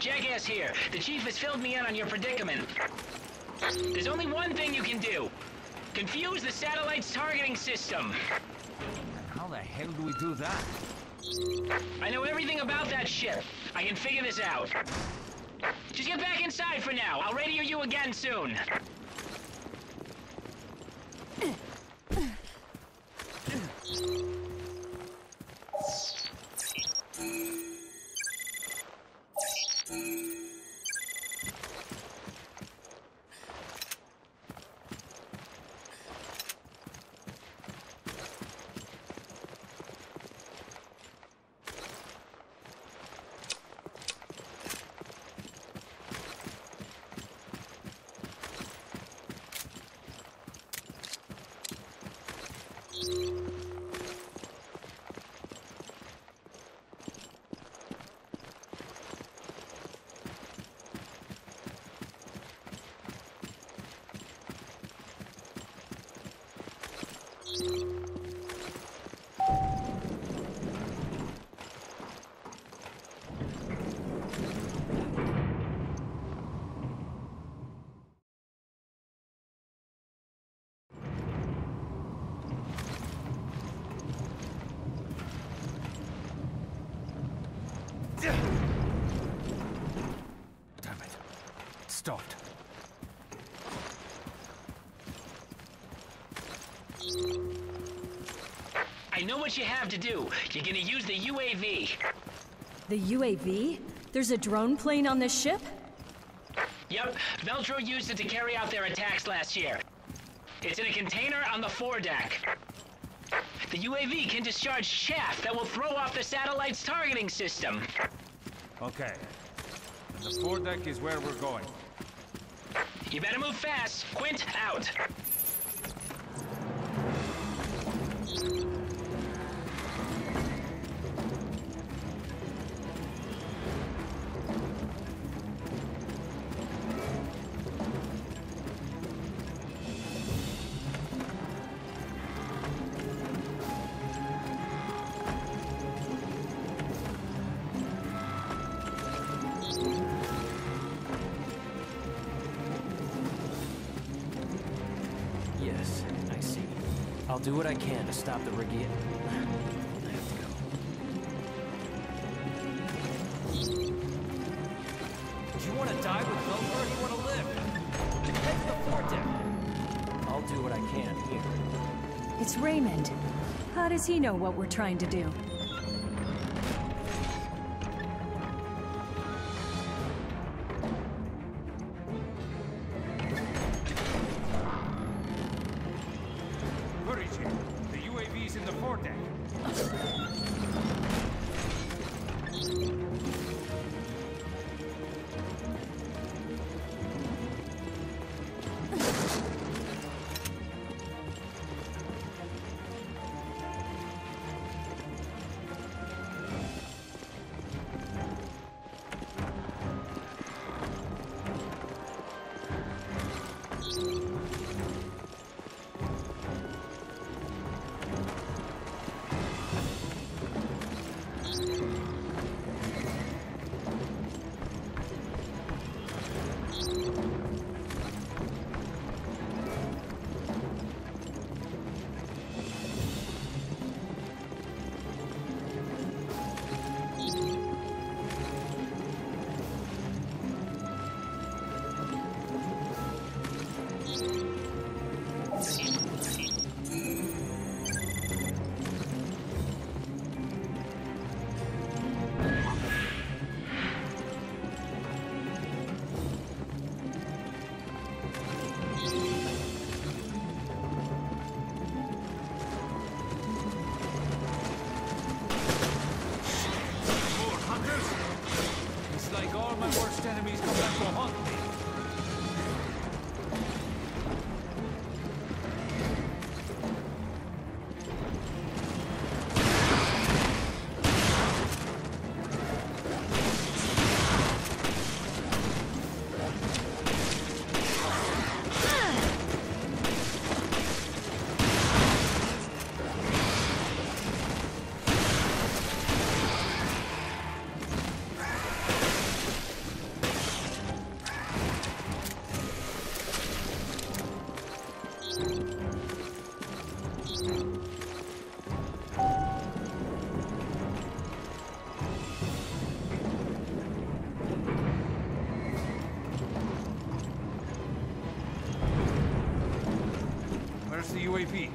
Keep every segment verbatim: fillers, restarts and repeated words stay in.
Jackass here. The chief has filled me in on your predicament. There's only one thing you can do. Confuse the satellite's targeting system. How the hell do we do that? I know everything about that ship. I can figure this out. Just get back inside for now. I'll radio you again soon. Damn it. It stopped. I know what you have to do. You're gonna use the U A V. The U A V? There's a drone plane on this ship? Yep, Veltro used it to carry out their attacks last year. It's in a container on the foredeck. The U A V can discharge chaff that will throw off the satellite's targeting system. Okay. And the foredeck is where we're going. You better move fast. Quint, out. Yes, I see. I'll do what I can to stop the Regia. I have to go. Do you want to die with Velcro or do you want to live? Head to the foredeck. I'll do what I can here. It's Raymond. How does he know what we're trying to do? Hurry, Chief. The U A V's in the foredeck. Like all my worst enemies come back to haunt me. Where's the U A V?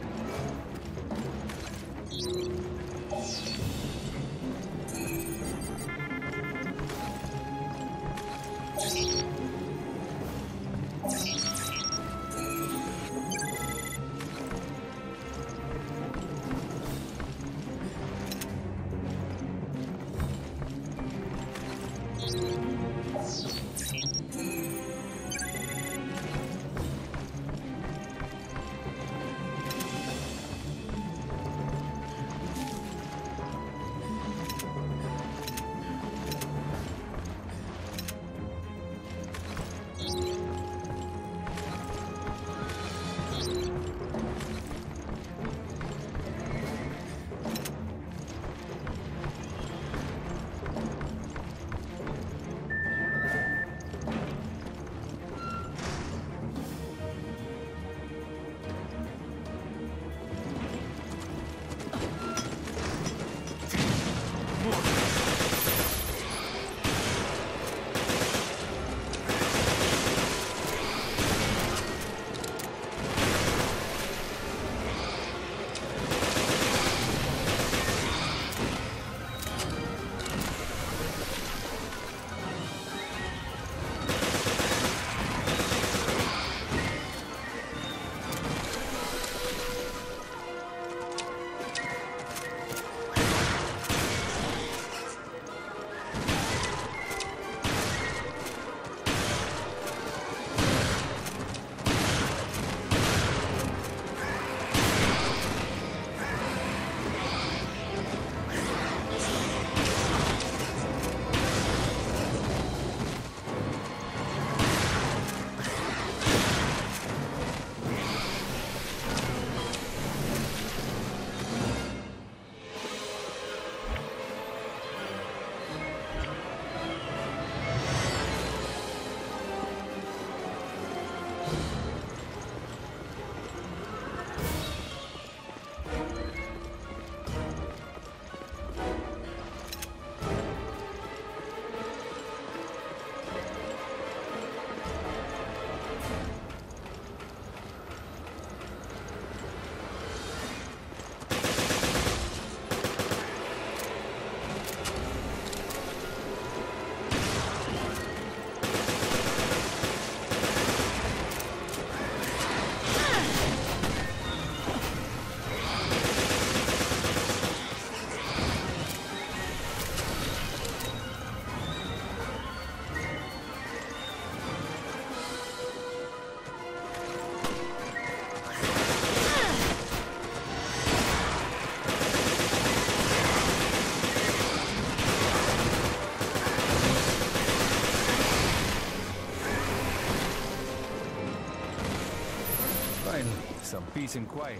Some peace and quiet.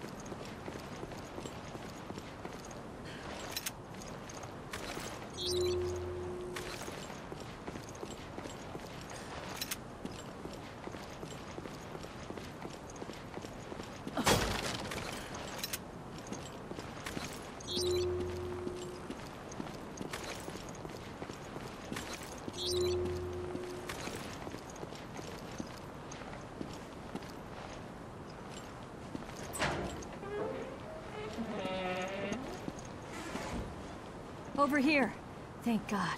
Over here. Thank God.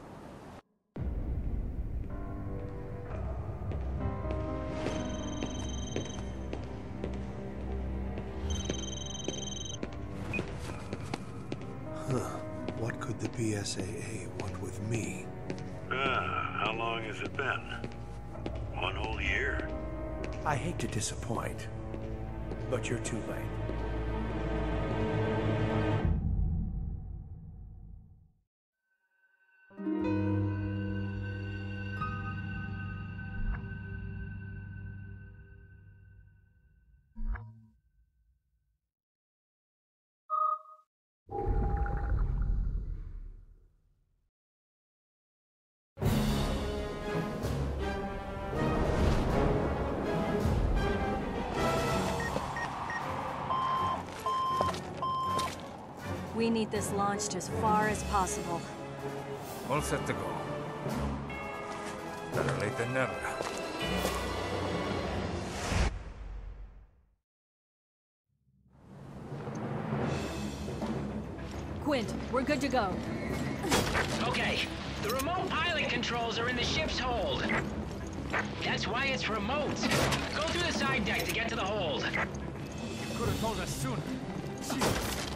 Huh. What could the B S A A want with me? Ah, how long has it been? One whole year? I hate to disappoint, but you're too late. We need this launched as far as possible. All set to go. Better late than never. Quint, we're good to go. Okay, the remote pilot controls are in the ship's hold. That's why it's remote. Go through the side deck to get to the hold. Could have told us sooner. Jeez.